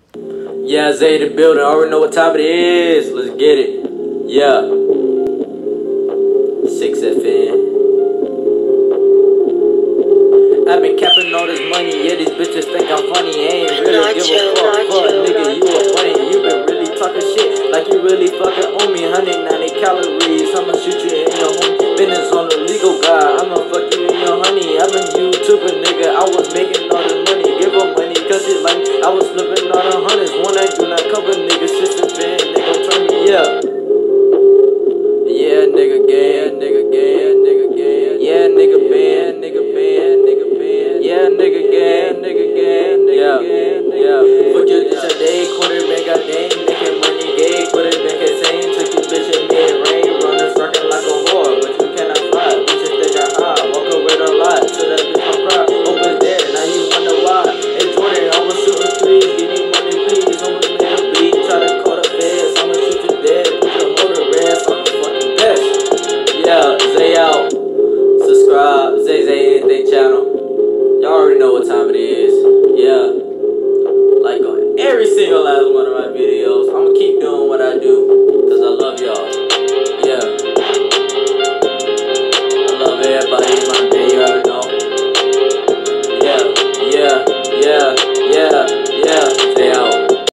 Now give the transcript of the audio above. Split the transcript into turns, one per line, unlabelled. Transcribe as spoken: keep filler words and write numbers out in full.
Yeah, Zay the building. I already know what time it is. Let's get it. Yeah. six F N. I've been capping all this money. Yeah, these bitches think I'm funny. Ain't really
Not
give
you,
a fuck.
not
Fuck,
you,
nigga,
not
you a
you.
funny. You been really talking shit like you really fucking owe me. one hundred ninety calories. I'ma shoot you in your home. Business on the legal guy. I'ma fuck you in your honey. I've been YouTubing, nigga. I was making all this money. Give her money, cause it like I was flipping all the hundreds. One I do not cover, nigga. Six F N, nigga, turn me, yeah. Yeah, nigga, gay, yeah, nigga, gay, yeah, nigga, gay, yeah, nigga, band, nigga, band, nigga, band, yeah, nigga, gay, nigga, gay, nigga, gay, yeah. Fuck your bitch a day, quarterback, goddamn, making money, gay, quarterback, insane, took your bitch in mid-rain, running, fucking like a whore, but you cannot fly, bitches think I high, walk away a lot, so that bitch come cry, over there, now you wonder why, hey Jordan, I was shooting threes, give me money, please, almost made a beat, try to call the feds, I'ma shoot you dead, put your motor rest on the fucking best. Yeah, Zay out. Subscribe, Zay Zay Anything channel. Y'all already know what time it is. Yeah. Like on every single last one of my videos. I'ma keep doing what I do, cause I love y'all.